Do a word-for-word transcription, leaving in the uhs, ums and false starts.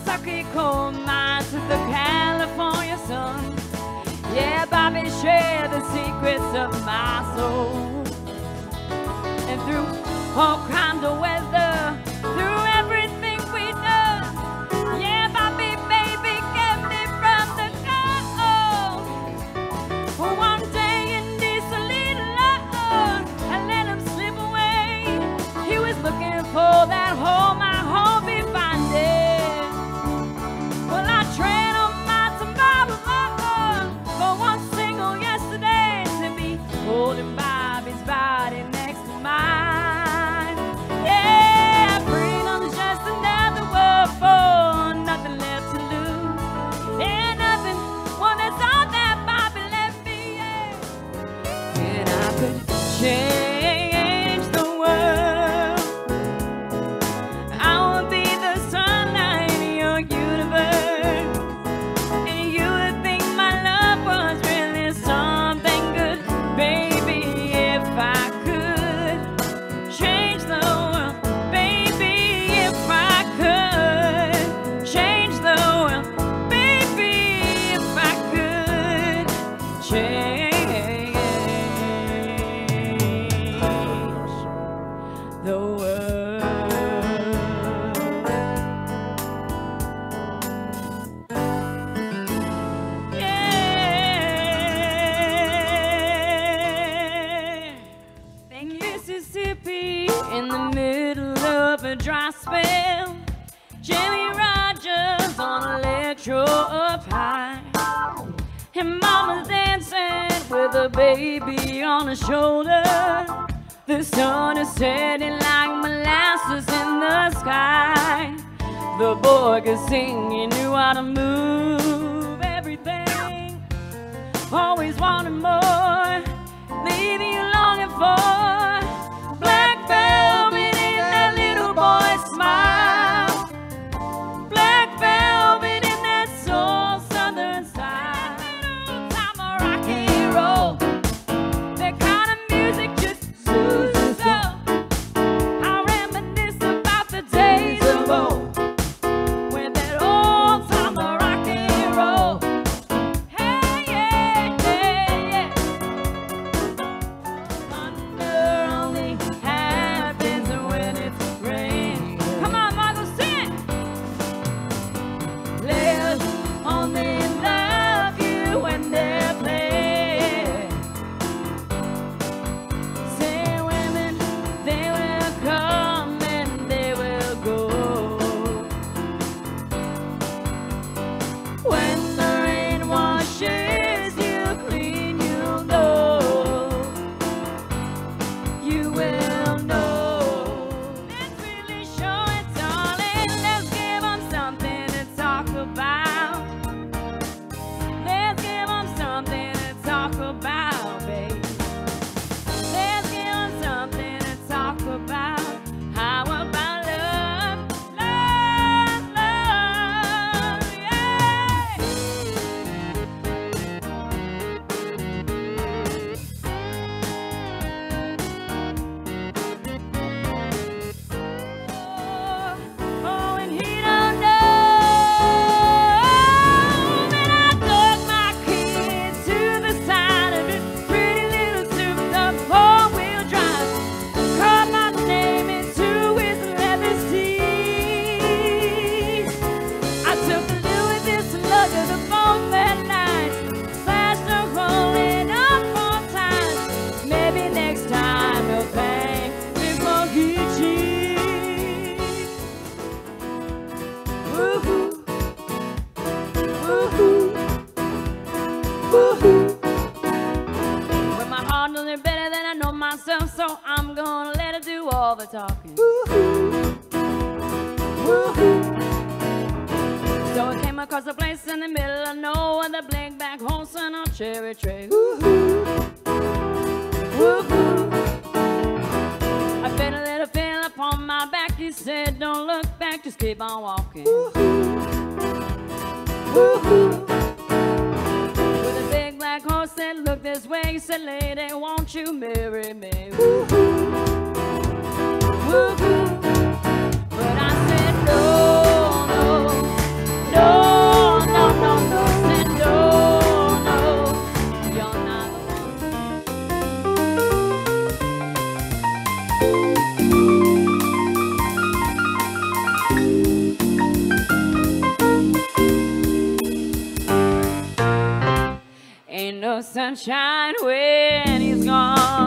Kentucky coal mines with the California sun. Yeah, Bobby shared the secrets of my soul. And through all kinds of weather, through everything we done, yeah, Bobby, baby, kept me from the cold. One day in December, I let him slip away. He was looking for that home, I hope he find it. Well, I tread on my tomorrow for one single yesterday to be holding Bobby's body next to mine. Yeah, freedom is just another word for nothing left to lose. Yeah, nothing, well, that's all that Bobby left me, yeah. And I could change the world. I would be the sunlight in your universe. And you would think my love was really something good, baby, if I could change the world, baby, if I could change the world, baby, if I could change the world. Yeah. Thank you. Mississippi in the middle of a dry spell. Jimmy Rogers on electro up high. And mama's dancing with a baby on her shoulder. The sun is setting like molasses in the sky. The boy could sing, he knew how to move everything. Always wanted more, leaving you longing for black velvet in that little boy's smile. Black velvet in that soul southern side. Time of rock and roll, that kind of music just soothes up. I reminisce about the days of old, when that old time of rock and roll. Hey, yeah, yeah, yeah. Thunder only happens when it's rain. Come on, Margo, sing it. Players only love you when they're playing. Say women, they will come and they will go. When the rain washes you clean, you'll know. You will know. Let's really show it, darling. Let's give 'em something to talk about. Let's give 'em something to talk about, babe. Let's give 'em something to talk about. How about love, love, love, yeah. Oh, and he don't know that I took my kid to the side of his pretty little souped-up four-wheel drive. Carved my name into his leather seat. I took a look at this lug of the boat that night. Slashed a hole in up four times. Maybe next time he'll thank me for he cheats. Woo-hoo. Woo-hoo. Woo-hoo. But my heart knows it better than I know myself, so I'm gonna let it do all the talking. Woo-hoo. Woo-hoo. So I came across a place in the middle of nowhere, the blank back horse and a cherry tree. Woo-hoo. Woo-hoo. I felt a little feel upon my back. He said, don't look back, just keep on walking. Woo-hoo. Woo-hoo. With a big black horse said, look this way. He said, lady, won't you marry me? Woo-hoo. Woo-hoo. But I said, no, no, Ain't no sunshine when he's gone.